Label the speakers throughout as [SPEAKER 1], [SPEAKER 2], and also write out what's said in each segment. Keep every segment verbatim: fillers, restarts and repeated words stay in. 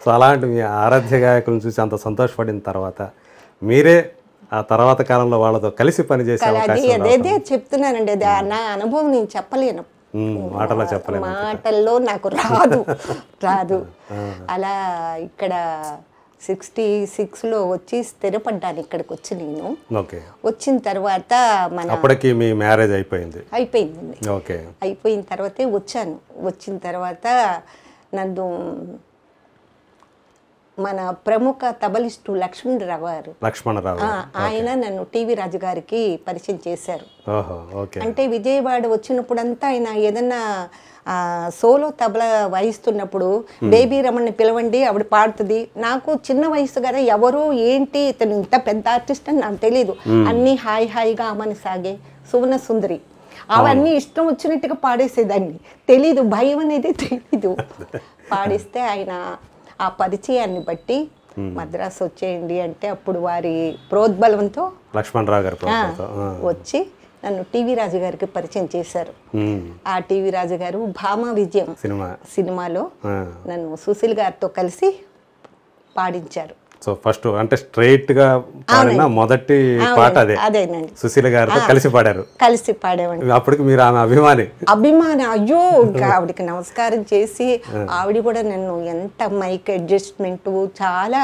[SPEAKER 1] So అలాంటి మీ ఆరాధ్య గాయకులను చూసి అంత సంతోషపడిన తర్వాత మీరే ఆ తర్వాత కాలంలో వాళ్ళతో కలిసి పనిచేసే
[SPEAKER 2] అదే చెప్తున్నానండి. అది నా అనుభవం నేను చెప్పలేను,
[SPEAKER 1] మాటలో చెప్పలేను,
[SPEAKER 2] మాటల్లో నాకు రాదు రాదు అలా ఇక్కడ సిక్స్టీ సిక్స్లో వచ్చి స్థిరపడ్డాను ఇక్కడికి వచ్చి. నేను వచ్చిన తర్వాత మన
[SPEAKER 1] అప్పటికి మీ మ్యారేజ్ అయిపోయింది
[SPEAKER 2] అయిపోయిందండి
[SPEAKER 1] ఓకే
[SPEAKER 2] అయిపోయిన తర్వాతే వచ్చాను. వచ్చిన తర్వాత నన్ను మన ప్రముఖ తబలిస్టు లక్ష్మణరావు గారు
[SPEAKER 1] లక్ష్మణరావు
[SPEAKER 2] ఆయన నన్ను టీవీ రాజు గారికి పరిచయం చేశారు. అంటే విజయవాడ వచ్చినప్పుడంతా ఆయన ఏదన్నా సోలో తబలా వాయిస్తున్నప్పుడు బేబీ రమణని పిలవండి, ఆవిడ పాడుతుంది. నాకు చిన్న వయసు కదా, ఎవరు ఏంటి ఇతను ఇంత పెద్ద ఆర్టిస్ట్ అని నాకు తెలియదు. అన్నీ హాయి హాయిగా ఆమని సాగే సువర్ణ సుందరి అవన్నీ ఇష్టం వచ్చినట్టుగా పాడేసేదాన్ని, తెలీదు, భయం అనేది తెలీదు. పాడిస్తే ఆయన ఆ పరిచయాన్ని బట్టి మద్రాసు వచ్చేయండి అంటే అప్పుడు వారి ప్రోద్బలంతో
[SPEAKER 1] లక్ష్మణరావు గారు
[SPEAKER 2] వచ్చి నన్ను టీవీ రాజు గారికి పరిచయం చేశారు. ఆ టీవీ రాజు గారు భామా విజయం సినిమాలో నన్ను సుశీల్ గారితో కలిసి పాడించారు.
[SPEAKER 1] సో ఫస్ట్ అంటే స్ట్రైట్ గా పాడిన మొదటి పాట అదే
[SPEAKER 2] అదేనండి,
[SPEAKER 1] సుశీల గారితో కలిసి పాడారు.
[SPEAKER 2] కలిసి పాడేవండి.
[SPEAKER 1] అప్పటికి మీరు ఆమె అభిమాని
[SPEAKER 2] అభిమాని అయ్యో ఇంకా ఆవిడకి నమస్కారం చేసి ఆవిడ కూడా నన్ను ఎంత మైక్ అడ్జస్ట్మెంట్ చాలా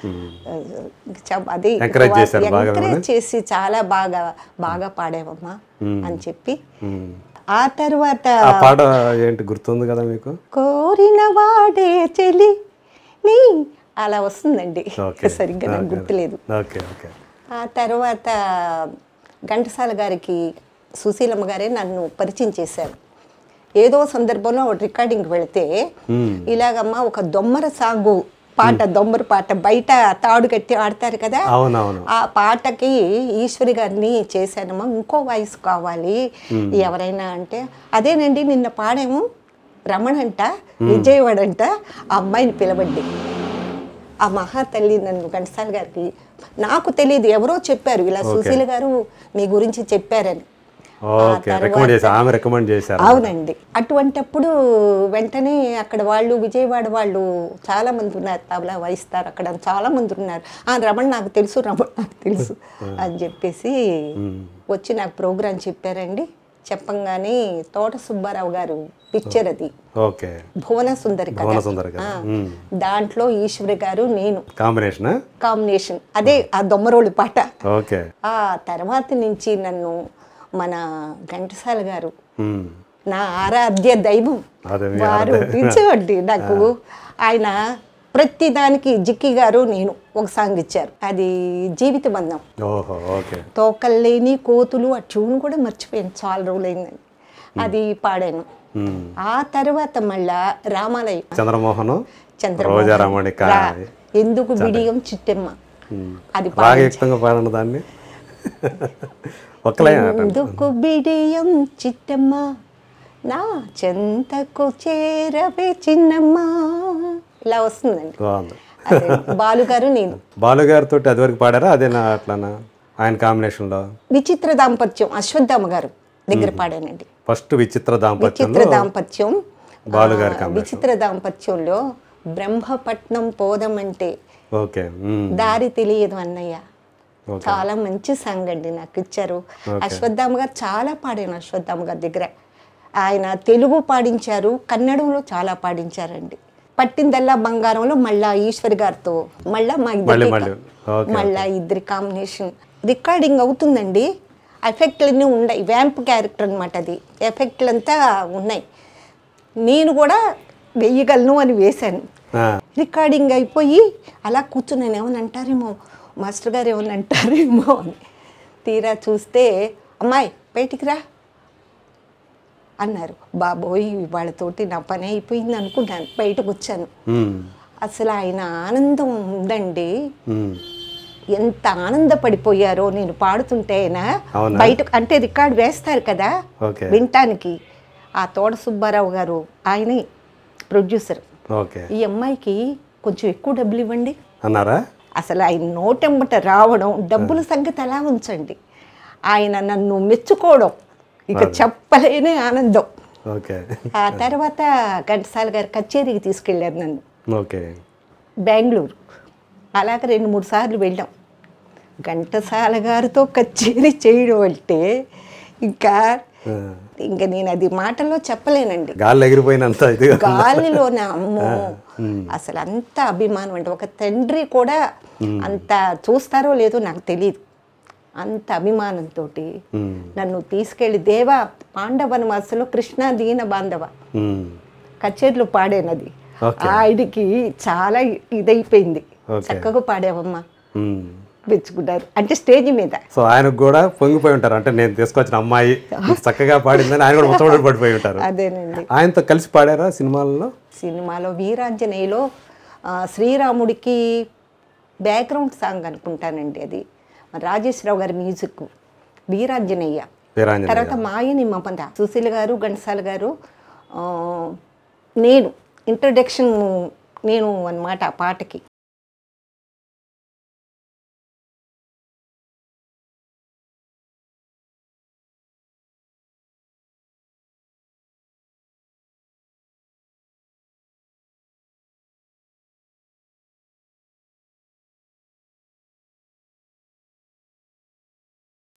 [SPEAKER 2] అది ఎంకరేజ్ చేసి చాలా బాగా బాగా పాడావమ్మా అని చెప్పి. ఆ తర్వాత
[SPEAKER 1] పాట ఏంటి గుర్తుంది కదా మీకు?
[SPEAKER 2] కోరిన వాడే చెలి నీ అలా వస్తుందండి, సరిగ్గా నాకు గుర్తులేదు. ఆ తర్వాత ఘంటసాల గారికి సుశీలమ్మ గారే నన్ను పరిచయం చేశారు. ఏదో సందర్భంలో రికార్డింగ్ వెళితే ఇలాగమ్మా ఒక దొమ్మర సాంగు పాట, దొమ్మర పాట బయట తాడు కట్టి ఆడతారు కదా, ఆ పాటకి ఈశ్వరి గారిని చేశానమ్మా, ఇంకో వాయిస్ కావాలి ఎవరైనా అంటే, అదేనండి నిన్న పాడాము రమణంట విజయవాడ అంట, ఆ అమ్మాయిని పిలవండి. ఆ మహాతల్లి నన్ను ఘంటసాల గారికి, నాకు తెలియదు ఎవరో చెప్పారు ఇలా సుశీల గారు మీ గురించి చెప్పారని. అవునండి. అటువంటప్పుడు వెంటనే అక్కడ వాళ్ళు విజయవాడ వాళ్ళు చాలా మంది ఉన్నారు, తబలా వాయిస్తారు అక్కడ చాలా మంది ఉన్నారు. ఆ రమణ నాకు తెలుసు, రమణ నాకు తెలుసు అని చెప్పేసి వచ్చి నాకు ప్రోగ్రాం చెప్పారండి. చెప్పంగానే తోట సుబ్బారావు గారు పిక్చర్ అది భువన సుందరి దాంట్లో ఈశ్వరి గారు నేను కాంబినేషన్ కాంబినేషన్ అదే ఆ దొమ్మరోళి పాట. ఆ తర్వాత నుంచి నన్ను మన ఘంటసాల గారు నా ఆరాధ్య దైవం వారు పిలిచేవాడి నాకు. ఆయన ప్రతి దానికి జిక్కి గారు నేను ఒక సాంగ్ ఇచ్చారు, అది జీవిత బంధం. తోకల్లేని కోతులు ఆ ట్యూన్ కూడా మర్చిపోయాను, చాలా రోజులైందని అది పాడాను. ఆ తర్వాత మళ్ళా రామాలయం చంద్రమోహన్ చంద్రమోహన్ ఎందుకు బిడియం చిట్టెమ్మ అది
[SPEAKER 1] దాన్ని
[SPEAKER 2] ఎందుకు బిడియం చిట్టెమ్మ నా చెంతకు చేరవే చిన్నమ్మ ఇలా వస్తుందండి. బాలుగారు నేను
[SPEAKER 1] బాలుగారితో అది వరకు పాడారా? అదేనా అట్లానా ఆయన కాంబినేషన్ లో?
[SPEAKER 2] విచిత్ర దాంపత్యం అశ్వత్థామ గారు దగ్గర పాడానండి
[SPEAKER 1] ఫస్ట్. విచిత్ర దాంపత్యం
[SPEAKER 2] విచిత్ర దాంపత్యం
[SPEAKER 1] బాలుగారి
[SPEAKER 2] విచిత్ర దాంపత్యంలో బ్రహ్మపట్నం పోదమంటే దారి తెలియదు అన్నయ్య చాలా మంచి సాంగ్ అండి నాకు ఇచ్చారు. అశ్వత్థామ గారు చాలా పాడాను అశ్వత్థామ గారి దగ్గర. ఆయన తెలుగు పాడించారు, కన్నడంలో చాలా పాడించారండి. పట్టిందల్లా బంగారంలో మళ్ళా ఈశ్వరి గారితో మళ్ళా మా ఇద్దరి మళ్ళా ఇద్దరి కాంబినేషన్ రికార్డింగ్ అవుతుందండి. ఎఫెక్ట్లన్నీ ఉన్నాయి, వ్యాంప్ క్యారెక్టర్ అనమాట అది, ఎఫెక్ట్లు అంతా ఉన్నాయి. నేను కూడా వెయ్యగలను అని వేశాను. రికార్డింగ్ అయిపోయి అలా కూర్చున్నాను, ఏమని అంటారేమో మాస్టర్ గారు ఏమని అంటారేమో అని. తీరా చూస్తే అమ్మాయి బయటికి రా అన్నారు. బాబోయ్ వాళ్ళతోటి నా పని అయిపోయింది అనుకున్నాను, బయటకు వచ్చాను. అసలు ఆయన ఆనందం ఉందండి, ఎంత ఆనందపడిపోయారో నేను పాడుతుంటే. అయినా బయట అంటే రికార్డ్ వేస్తారు కదా వినటానికి, ఆ తోట సుబ్బారావు గారు ఆయనే ప్రొడ్యూసర్, ఈ అమ్మాయికి కొంచెం ఎక్కువ డబ్బులు ఇవ్వండి అన్నారా. అసలు ఆయన నోటెంబట రావడం, డబ్బుల సంగతి ఎలా ఉంచండి, ఆయన నన్ను మెచ్చుకోవడం ఇక చెప్పలేని ఆనందం. ఆ తర్వాత ఘంటసాల గారు కచేరీకి తీసుకెళ్లారు నన్ను. బెంగళూరు. అలాగ రెండు మూడు సార్లు వెళ్ళాం. ఘంటసాల గారితో కచేరీ చేయడం అంటే ఇంకా ఇంకా నేను అది మాటల్లో చెప్పలేనండి.
[SPEAKER 1] గాలి ఎగిరిపోయినంత ఇది
[SPEAKER 2] గాలిలోనే అమ్మో అసలు అంత అభిమానం అంటే ఒక తండ్రి కూడా అంత చూస్తారో లేదో నాకు తెలియదు. అంత అభిమానంతో నన్ను తీసుకెళ్ళి దేవా పాండవనవాసలో కృష్ణ దీన బాంధవ కచేరీలో పాడానది. ఆయనకి చాలా ఇదైపోయింది, చక్కగా పాడావమ్మా మెచ్చుకున్నారు. అంటే స్టేజ్ మీద
[SPEAKER 1] సో ఆయనకు కూడా పొంగిపోయి ఉంటారు, అంటే నేను తీసుకొచ్చిన అమ్మాయి చక్కగా పాడిందని ఆయన కూడా ముచ్చట పడిపోయి ఉంటారు.
[SPEAKER 2] అదేనండి.
[SPEAKER 1] ఆయనతో కలిసి పాడారా సినిమాలలో?
[SPEAKER 2] సినిమాలో వీరాంజనేయలో శ్రీరాముడికి బ్యాక్గ్రౌండ్ సాంగ్ అనుకుంటానండి, అది రాజేశ్వరరావు గారి మ్యూజిక్ వీరాంజనేయ. తర్వాత మాయని మమత సుశీల గారు ఘంటసాల గారు నేను ఇంట్రడక్షన్ నేను అన్నమాట ఆ పాటకి.